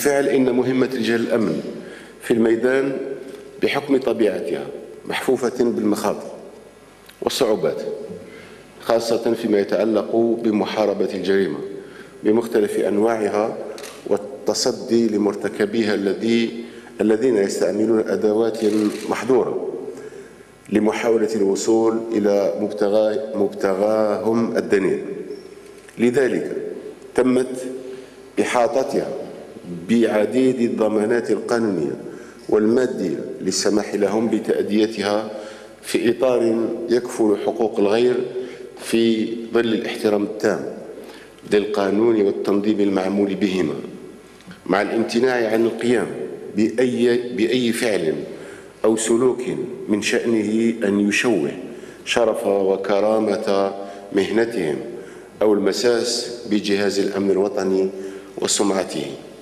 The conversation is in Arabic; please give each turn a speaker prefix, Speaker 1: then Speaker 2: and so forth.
Speaker 1: بالفعل إن مهمة رجال الأمن في الميدان بحكم طبيعتها محفوفة بالمخاطر والصعوبات، خاصة فيما يتعلق بمحاربة الجريمة بمختلف أنواعها والتصدي لمرتكبيها الذين يستعملون أدوات محظورة لمحاولة الوصول إلى مبتغاهم الدنيء. لذلك تمت إحاطتها بعديد الضمانات القانونية والمادية للسماح لهم بتأديتها في إطار يكفل حقوق الغير في ظل الاحترام التام للقانون والتنظيم المعمول بهما، مع الامتناع عن القيام بأي فعل أو سلوك من شأنه أن يشوه شرف وكرامة مهنتهم أو المساس بجهاز الأمن الوطني وسمعته.